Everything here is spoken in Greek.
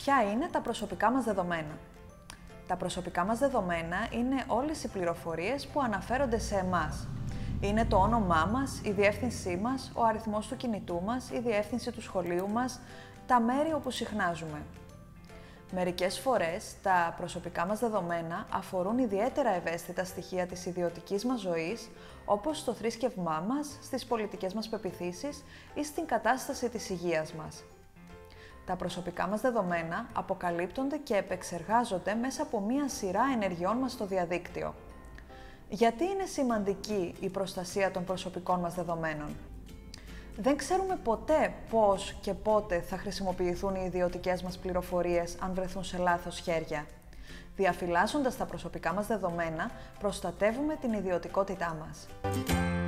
Ποια είναι τα προσωπικά μας δεδομένα? Τα προσωπικά μας δεδομένα είναι όλες οι πληροφορίες που αναφέρονται σε εμάς. Είναι το όνομά μας, η διεύθυνσή μας, ο αριθμός του κινητού μας, η διεύθυνση του σχολείου μας, τα μέρη όπου συχνάζουμε. Μερικές φορές, τα προσωπικά μας δεδομένα αφορούν ιδιαίτερα ευαίσθητα στοιχεία της ιδιωτικής μας ζωής, όπως το θρήσκευμά μας, στις πολιτικές μας πεποιθήσεις ή στην κατάσταση της υγείας μας. Τα προσωπικά μας δεδομένα αποκαλύπτονται και επεξεργάζονται μέσα από μία σειρά ενεργειών μας στο διαδίκτυο. Γιατί είναι σημαντική η προστασία των προσωπικών μας δεδομένων? Δεν ξέρουμε ποτέ πώς και πότε θα χρησιμοποιηθούν οι ιδιωτικές μας πληροφορίες αν βρεθούν σε λάθος χέρια. Διαφυλάσσοντας τα προσωπικά μας δεδομένα, προστατεύουμε την ιδιωτικότητά μας.